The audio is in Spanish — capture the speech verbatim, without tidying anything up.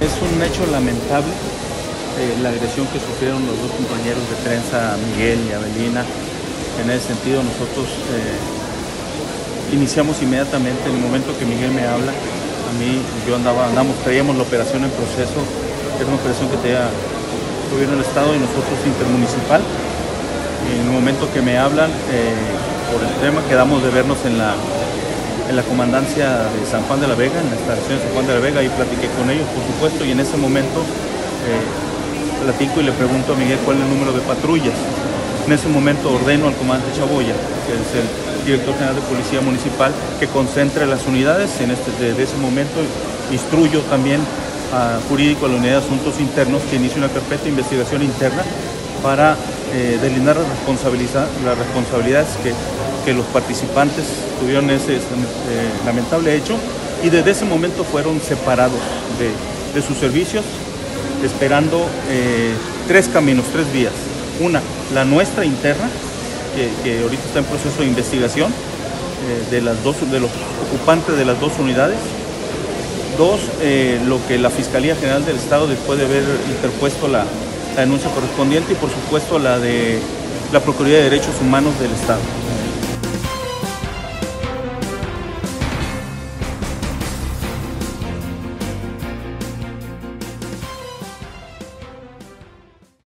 Es un hecho lamentable eh, la agresión que sufrieron los dos compañeros de prensa, Miguel y Avelina. En ese sentido nosotros eh, iniciamos inmediatamente en el momento que Miguel me habla. A mí, yo andaba, andamos, traíamos la operación en proceso, era una operación que tenía el gobierno del estado y nosotros intermunicipal. Y en el momento que me hablan eh, por el tema, quedamos de vernos en la en la comandancia de San Juan de la Vega, en la estación de San Juan de la Vega, y platiqué con ellos, por supuesto, y en ese momento eh, platico y le pregunto a Miguel cuál es el número de patrullas. En ese momento ordeno al comandante Chaboya, que es el director general de Policía Municipal, que concentre las unidades. En este, desde ese momento instruyo también a Jurídico, a la Unidad de Asuntos Internos, que inicie una carpeta de investigación interna para eh, delindar las responsabilidades, las responsabilidades que que los participantes tuvieron ese eh, lamentable hecho, y desde ese momento fueron separados de, de sus servicios, esperando eh, tres caminos, tres vías. Una, la nuestra interna, que, que ahorita está en proceso de investigación, eh, de, las dos, de los ocupantes de las dos unidades. Dos, eh, lo que la Fiscalía General del Estado, después de haber interpuesto la, la denuncia correspondiente, y por supuesto la de la Procuraduría de Derechos Humanos del Estado.